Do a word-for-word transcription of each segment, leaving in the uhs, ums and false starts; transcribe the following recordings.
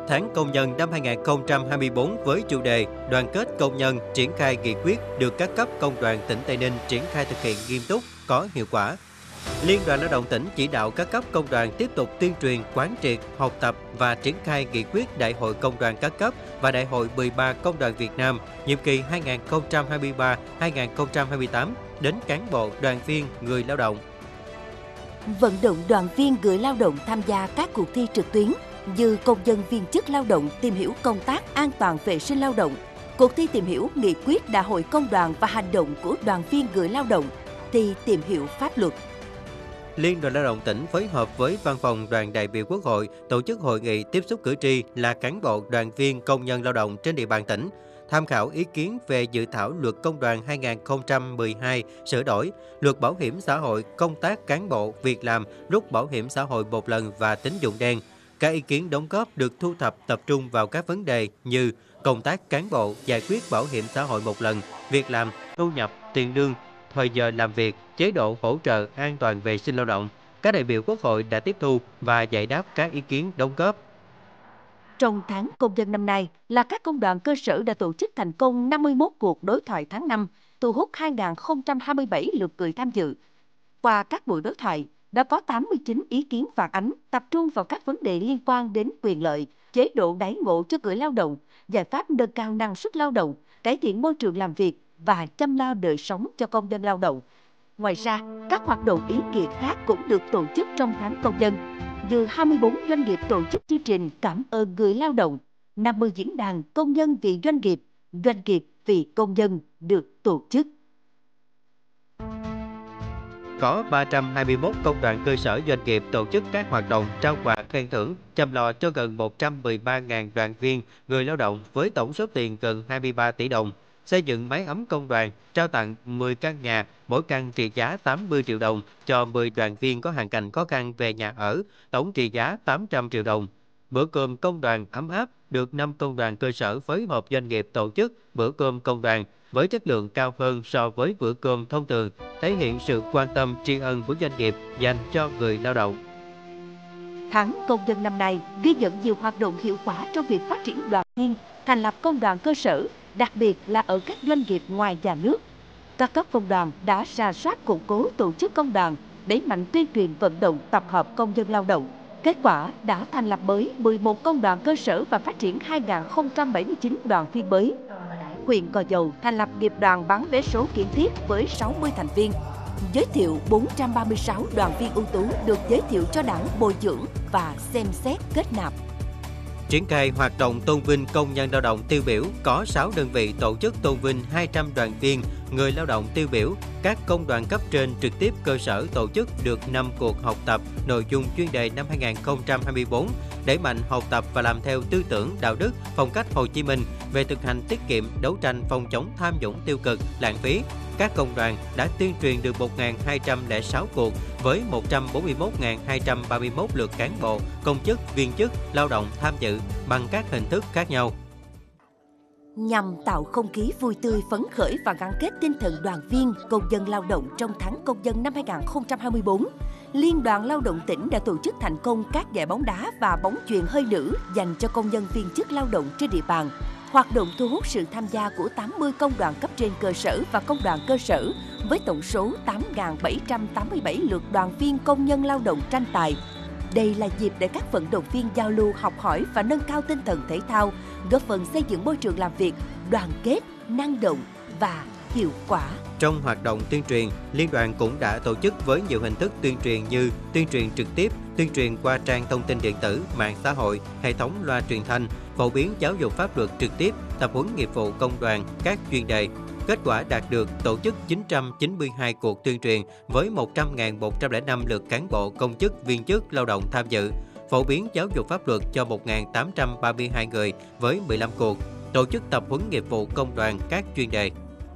tháng công nhân năm hai nghìn không trăm hai mươi tư với chủ đề Đoàn kết công nhân triển khai nghị quyết được các cấp công đoàn tỉnh Tây Ninh triển khai thực hiện nghiêm túc, có hiệu quả. Liên đoàn Lao động tỉnh chỉ đạo các cấp công đoàn tiếp tục tuyên truyền, quán triệt, học tập và triển khai nghị quyết Đại hội Công đoàn các cấp và Đại hội mười ba Công đoàn Việt Nam nhiệm kỳ hai nghìn không trăm hai mươi ba đến hai nghìn không trăm hai mươi tám đến cán bộ, đoàn viên, người lao động. Vận động đoàn viên người lao động tham gia các cuộc thi trực tuyến như công nhân viên chức lao động tìm hiểu công tác an toàn vệ sinh lao động, cuộc thi tìm hiểu nghị quyết Đại hội Công đoàn và hành động của đoàn viên người lao động, thi tìm hiểu pháp luật. Liên đoàn Lao động tỉnh phối hợp với Văn phòng Đoàn đại biểu Quốc hội tổ chức hội nghị tiếp xúc cử tri là cán bộ, đoàn viên, công nhân lao động trên địa bàn tỉnh, tham khảo ý kiến về dự thảo Luật Công đoàn hai nghìn không trăm mười hai sửa đổi, Luật Bảo hiểm xã hội, công tác cán bộ, việc làm, rút bảo hiểm xã hội một lần và tín dụng đen. Các ý kiến đóng góp được thu thập tập trung vào các vấn đề như công tác cán bộ, giải quyết bảo hiểm xã hội một lần, việc làm, thu nhập, tiền lương, thời giờ làm việc, chế độ hỗ trợ an toàn vệ sinh lao động. Các đại biểu Quốc hội đã tiếp thu và giải đáp các ý kiến đóng góp. Trong tháng công nhân năm nay là các công đoàn cơ sở đã tổ chức thành công năm mươi mốt cuộc đối thoại tháng năm, thu hút hai nghìn không trăm hai mươi bảy lượt người tham dự. Qua các buổi đối thoại, đã có tám mươi chín ý kiến phản ánh tập trung vào các vấn đề liên quan đến quyền lợi, chế độ đãi ngộ cho người lao động, giải pháp nâng cao năng suất lao động, cải thiện môi trường làm việc và chăm lo đời sống cho công nhân lao động. Ngoài ra, các hoạt động ý nghĩa khác cũng được tổ chức trong tháng công nhân, như hai mươi tư doanh nghiệp tổ chức chương trình cảm ơn người lao động, năm mươi diễn đàn công nhân vì doanh nghiệp, doanh nghiệp vì công nhân được tổ chức. Có ba trăm hai mươi mốt công đoàn cơ sở doanh nghiệp tổ chức các hoạt động trao quà khen thưởng, chăm lo cho gần một trăm mười ba nghìn đoàn viên, người lao động với tổng số tiền gần hai mươi ba tỷ đồng, xây dựng máy ấm công đoàn, trao tặng mười căn nhà, mỗi căn trị giá tám mươi triệu đồng cho mười đoàn viên có hoàn cảnh khó khăn về nhà ở, tổng trị giá tám trăm triệu đồng. Bữa cơm công đoàn ấm áp được năm công đoàn cơ sở phối hợp doanh nghiệp tổ chức bữa cơm công đoàn với chất lượng cao hơn so với bữa cơm thông thường, thể hiện sự quan tâm tri ân của doanh nghiệp dành cho người lao động. Tháng công nhân năm nay ghi nhận nhiều hoạt động hiệu quả trong việc phát triển đoàn viên, thành lập công đoàn cơ sở, đặc biệt là ở các doanh nghiệp ngoài nhà nước. Các cấp công đoàn đã rà soát củng cố tổ chức công đoàn, đẩy mạnh tuyên truyền vận động tập hợp công nhân lao động. Kết quả đã thành lập mới mười một công đoàn cơ sở và phát triển hai nghìn không trăm bảy mươi chín đoàn viên mới. Huyện Gò Dầu thành lập nghiệp đoàn bán vé số kiên thiết với sáu mươi thành viên. Giới thiệu bốn trăm ba mươi sáu đoàn viên ưu tú được giới thiệu cho Đảng bồi dưỡng và xem xét kết nạp. Triển khai hoạt động tôn vinh công nhân lao động tiêu biểu, có sáu đơn vị tổ chức tôn vinh hai trăm đoàn viên, người lao động tiêu biểu. Các công đoàn cấp trên trực tiếp cơ sở tổ chức được năm cuộc học tập nội dung chuyên đề năm hai nghìn không trăm hai mươi tư, đẩy mạnh học tập và làm theo tư tưởng, đạo đức, phong cách Hồ Chí Minh về thực hành tiết kiệm, đấu tranh phòng chống tham nhũng tiêu cực, lãng phí. Các công đoàn đã tuyên truyền được một nghìn hai trăm lẻ sáu cuộc với một trăm bốn mươi mốt nghìn hai trăm ba mươi mốt lượt cán bộ, công chức, viên chức, lao động tham dự bằng các hình thức khác nhau. Nhằm tạo không khí vui tươi, phấn khởi và gắn kết tinh thần đoàn viên, công nhân lao động trong tháng công nhân năm hai nghìn không trăm hai mươi tư, Liên đoàn Lao động tỉnh đã tổ chức thành công các giải bóng đá và bóng chuyền hơi nữ dành cho công nhân viên chức lao động trên địa bàn. Hoạt động thu hút sự tham gia của tám mươi công đoàn cấp trên cơ sở và công đoàn cơ sở với tổng số tám nghìn bảy trăm tám mươi bảy lượt đoàn viên công nhân lao động tranh tài. Đây là dịp để các vận động viên giao lưu, học hỏi và nâng cao tinh thần thể thao, góp phần xây dựng môi trường làm việc đoàn kết, năng động và hiệu quả. Trong hoạt động tuyên truyền, Liên đoàn cũng đã tổ chức với nhiều hình thức tuyên truyền như tuyên truyền trực tiếp, tuyên truyền qua trang thông tin điện tử, mạng xã hội, hệ thống loa truyền thanh, phổ biến giáo dục pháp luật trực tiếp, tập huấn nghiệp vụ công đoàn, các chuyên đề. Kết quả đạt được tổ chức chín trăm chín mươi hai cuộc tuyên truyền với một trăm nghìn một trăm lẻ năm lượt cán bộ, công chức, viên chức, lao động tham dự, phổ biến giáo dục pháp luật cho một nghìn tám trăm ba mươi hai người với mười lăm cuộc, tổ chức tập huấn nghiệp vụ công đoàn các chuyên đề.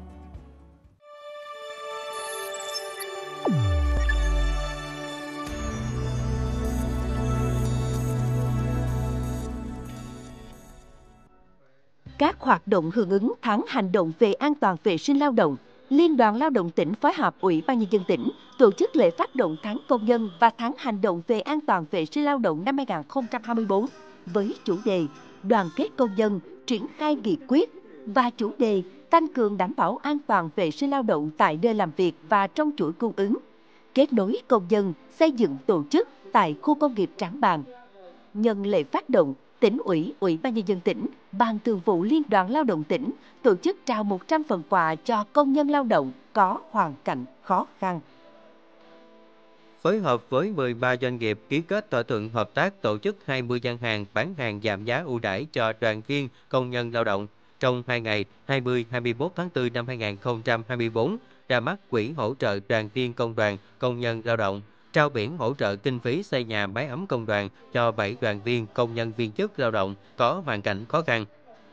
Các hoạt động hưởng ứng tháng hành động về an toàn vệ sinh lao động, Liên đoàn Lao động tỉnh phối hợp Ủy ban Nhân dân tỉnh tổ chức lễ phát động tháng công nhân và tháng hành động về an toàn vệ sinh lao động năm hai nghìn không trăm hai mươi tư với chủ đề đoàn kết công dân, triển khai nghị quyết và chủ đề tăng cường đảm bảo an toàn vệ sinh lao động tại nơi làm việc và trong chuỗi cung ứng, kết nối công dân, xây dựng tổ chức tại khu công nghiệp Trảng Bàng. Nhân lễ phát động, Tỉnh ủy, Ủy ban Nhân dân tỉnh, Ban Thường vụ Liên đoàn Lao động tỉnh tổ chức trao một trăm phần quà cho công nhân lao động có hoàn cảnh khó khăn. Phối hợp với mười ba doanh nghiệp ký kết thỏa thuận hợp tác tổ chức hai mươi gian hàng bán hàng giảm giá ưu đãi cho đoàn viên công nhân lao động trong hai ngày hai mươi hai mươi mốt tháng tư năm hai nghìn không trăm hai mươi tư, ra mắt quỹ hỗ trợ đoàn viên công đoàn công nhân lao động, trao biển hỗ trợ kinh phí xây nhà mái ấm công đoàn cho bảy đoàn viên công nhân viên chức lao động có hoàn cảnh khó khăn.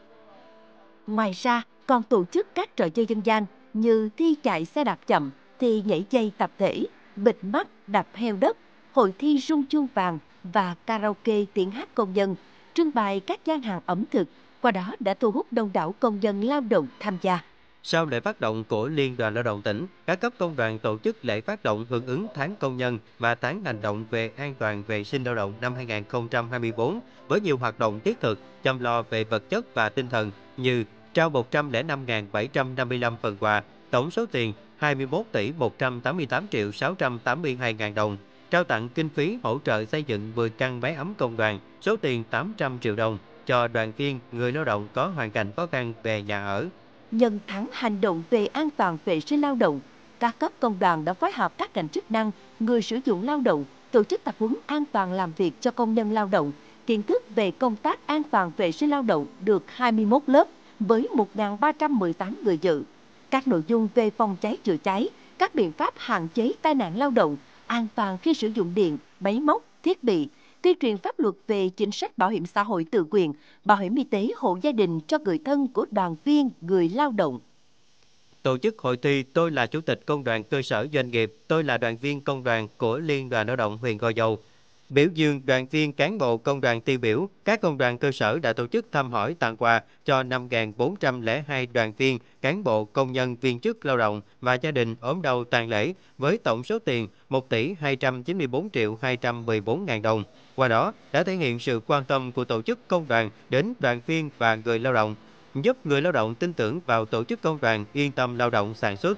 Ngoài ra, còn tổ chức các trò chơi dân gian như thi chạy xe đạp chậm, thi nhảy dây tập thể, bịt mắt, đạp heo đất, hội thi rung chuông vàng và karaoke tiếng hát công nhân, trưng bày các gian hàng ẩm thực, qua đó đã thu hút đông đảo công nhân lao động tham gia. Sau lễ phát động của Liên đoàn Lao động tỉnh, các cấp công đoàn tổ chức lễ phát động hưởng ứng tháng công nhân và tháng hành động về an toàn vệ sinh lao động năm hai nghìn không trăm hai mươi tư với nhiều hoạt động thiết thực, chăm lo về vật chất và tinh thần như trao một trăm lẻ năm nghìn bảy trăm năm mươi lăm phần quà, tổng số tiền hai mươi mốt tỷ một trăm tám mươi tám triệu sáu trăm tám mươi hai ngàn đồng, trao tặng kinh phí hỗ trợ xây dựng mười căn mái ấm công đoàn, số tiền tám trăm triệu đồng cho đoàn viên, người lao động có hoàn cảnh khó khăn về nhà ở. Nhân tháng hành động về an toàn vệ sinh lao động, các cấp công đoàn đã phối hợp các ngành chức năng, người sử dụng lao động, tổ chức tập huấn an toàn làm việc cho công nhân lao động, kiến thức về công tác an toàn vệ sinh lao động được hai mươi mốt lớp với một nghìn ba trăm mười tám người dự. Các nội dung về phòng cháy chữa cháy, các biện pháp hạn chế tai nạn lao động, an toàn khi sử dụng điện, máy móc, thiết bị, tuyên truyền pháp luật về chính sách bảo hiểm xã hội tự nguyện, bảo hiểm y tế hộ gia đình cho người thân của đoàn viên, người lao động. Tổ chức hội thi Tôi là Chủ tịch Công đoàn cơ sở doanh nghiệp, tôi là đoàn viên công đoàn của Liên đoàn Lao động huyện Gò Dầu. Biểu dương đoàn viên cán bộ công đoàn tiêu biểu, các công đoàn cơ sở đã tổ chức thăm hỏi tặng quà cho năm nghìn bốn trăm lẻ hai đoàn viên, cán bộ, công nhân, viên chức lao động và gia đình ốm đau tang lễ với tổng số tiền một tỷ hai trăm chín mươi tư triệu hai trăm mười bốn ngàn đồng. Qua đó đã thể hiện sự quan tâm của tổ chức công đoàn đến đoàn viên và người lao động, giúp người lao động tin tưởng vào tổ chức công đoàn, yên tâm lao động sản xuất.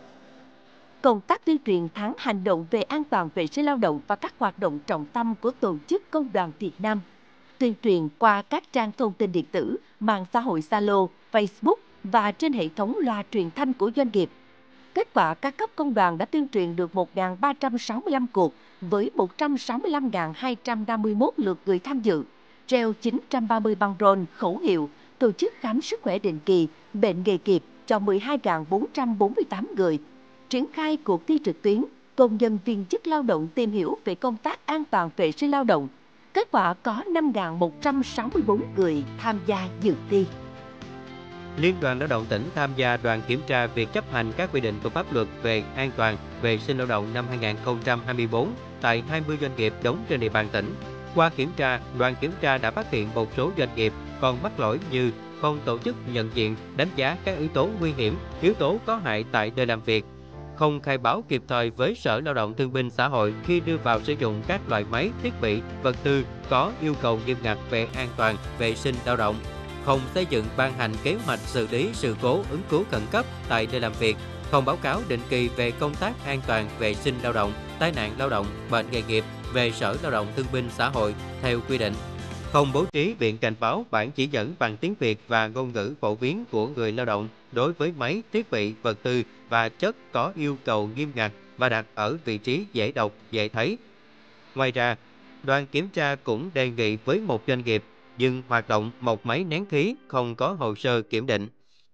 Công tác tuyên truyền tháng hành động về an toàn vệ sinh lao động và các hoạt động trọng tâm của Tổ chức Công đoàn Việt Nam. Tuyên truyền qua các trang thông tin điện tử, mạng xã hội Zalo, Facebook và trên hệ thống loa truyền thanh của doanh nghiệp. Kết quả, các cấp công đoàn đã tuyên truyền được một nghìn ba trăm sáu mươi lăm cuộc với một trăm sáu mươi lăm nghìn hai trăm năm mươi mốt lượt người tham dự, treo chín trăm ba mươi băng rôn, khẩu hiệu, tổ chức khám sức khỏe định kỳ, bệnh nghề nghiệp cho mười hai nghìn bốn trăm bốn mươi tám người. Triển khai cuộc thi trực tuyến, công nhân viên chức lao động tìm hiểu về công tác an toàn vệ sinh lao động. Kết quả có năm nghìn một trăm sáu mươi tư người tham gia dự thi. Liên đoàn Lao động tỉnh tham gia đoàn kiểm tra việc chấp hành các quy định của pháp luật về an toàn vệ sinh lao động năm hai nghìn không trăm hai mươi tư tại hai mươi doanh nghiệp đóng trên địa bàn tỉnh. Qua kiểm tra, đoàn kiểm tra đã phát hiện một số doanh nghiệp còn mắc lỗi như không tổ chức nhận diện, đánh giá các yếu tố nguy hiểm, yếu tố có hại tại nơi làm việc, không khai báo kịp thời với Sở Lao động Thương binh Xã hội khi đưa vào sử dụng các loại máy, thiết bị, vật tư có yêu cầu nghiêm ngặt về an toàn vệ sinh lao động, không xây dựng ban hành kế hoạch xử lý sự cố ứng cứu khẩn cấp tại nơi làm việc, không báo cáo định kỳ về công tác an toàn vệ sinh lao động, tai nạn lao động, bệnh nghề nghiệp về Sở Lao động Thương binh Xã hội theo quy định, không bố trí biển cảnh báo, bản chỉ dẫn bằng tiếng Việt và ngôn ngữ phổ biến của người lao động đối với máy, thiết bị, vật tư và chất có yêu cầu nghiêm ngặt và đặt ở vị trí dễ đọc, dễ thấy. Ngoài ra, đoàn kiểm tra cũng đề nghị với một doanh nghiệp dừng hoạt động một máy nén khí không có hồ sơ kiểm định.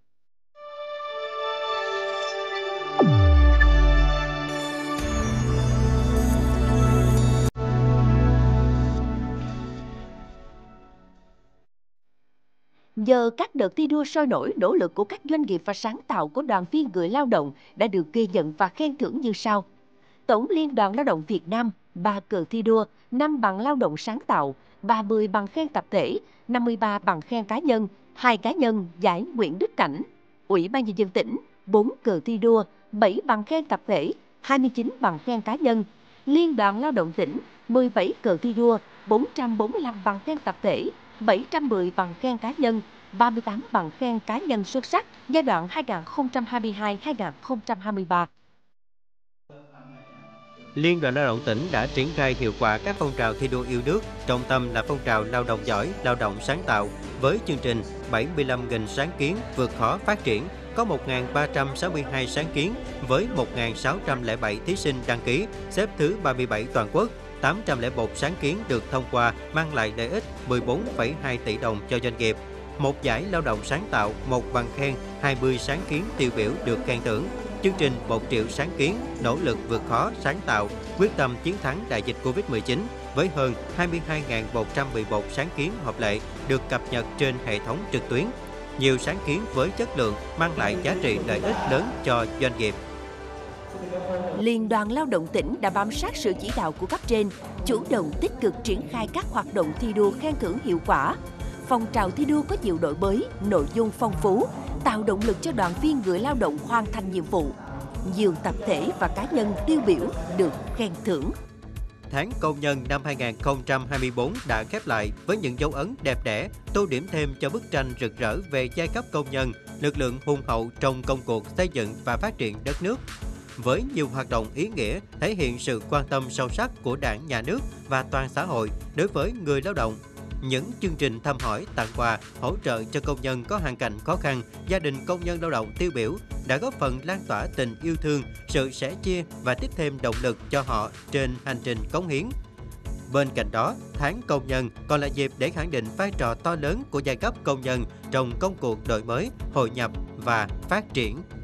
Nhờ các đợt thi đua sôi nổi, nỗ lực của các doanh nghiệp và sáng tạo của đoàn viên người lao động đã được ghi nhận và khen thưởng như sau. Tổng Liên đoàn Lao động Việt Nam, ba cờ thi đua, năm bằng lao động sáng tạo, ba mươi bằng khen tập thể, năm mươi ba bằng khen cá nhân, hai cá nhân giải Nguyễn Đức Cảnh. Ủy ban Nhân dân tỉnh, bốn cờ thi đua, bảy bằng khen tập thể, hai mươi chín bằng khen cá nhân. Liên đoàn Lao động tỉnh, mười bảy cờ thi đua, bốn trăm bốn mươi lăm bằng khen tập thể, bảy trăm mười bằng khen cá nhân, ba mươi tám bằng khen cá nhân xuất sắc giai đoạn hai nghìn không trăm hai mươi hai đến hai nghìn không trăm hai mươi ba. Liên đoàn Lao động tỉnh đã triển khai hiệu quả các phong trào thi đua yêu nước, trọng tâm là phong trào lao động giỏi, lao động sáng tạo với chương trình bảy mươi lăm nghìn sáng kiến vượt khó phát triển, có một nghìn ba trăm sáu mươi hai sáng kiến với một nghìn sáu trăm lẻ bảy thí sinh đăng ký, xếp thứ ba mươi bảy toàn quốc. tám trăm lẻ một sáng kiến được thông qua mang lại lợi ích mười bốn phẩy hai tỷ đồng cho doanh nghiệp. Một giải lao động sáng tạo, một bằng khen, hai mươi sáng kiến tiêu biểu được khen thưởng. Chương trình một triệu sáng kiến, nỗ lực vượt khó, sáng tạo, quyết tâm chiến thắng đại dịch Covid mười chín với hơn hai mươi hai nghìn một trăm mười một sáng kiến hợp lệ được cập nhật trên hệ thống trực tuyến. Nhiều sáng kiến với chất lượng mang lại giá trị lợi ích lớn cho doanh nghiệp. Liên đoàn Lao động tỉnh đã bám sát sự chỉ đạo của cấp trên, chủ động tích cực triển khai các hoạt động thi đua khen thưởng hiệu quả. Phong trào thi đua có nhiều đổi mới, nội dung phong phú, tạo động lực cho đoàn viên người lao động hoàn thành nhiệm vụ. Nhiều tập thể và cá nhân tiêu biểu được khen thưởng. Tháng công nhân năm hai nghìn không trăm hai mươi tư đã khép lại với những dấu ấn đẹp đẽ, tô điểm thêm cho bức tranh rực rỡ về giai cấp công nhân, lực lượng hùng hậu trong công cuộc xây dựng và phát triển đất nước. Với nhiều hoạt động ý nghĩa thể hiện sự quan tâm sâu sắc của Đảng, Nhà nước và toàn xã hội đối với người lao động. Những chương trình thăm hỏi, tặng quà, hỗ trợ cho công nhân có hoàn cảnh khó khăn, gia đình công nhân lao động tiêu biểu đã góp phần lan tỏa tình yêu thương, sự sẻ chia và tiếp thêm động lực cho họ trên hành trình cống hiến. Bên cạnh đó, tháng công nhân còn là dịp để khẳng định vai trò to lớn của giai cấp công nhân trong công cuộc đổi mới, hội nhập và phát triển.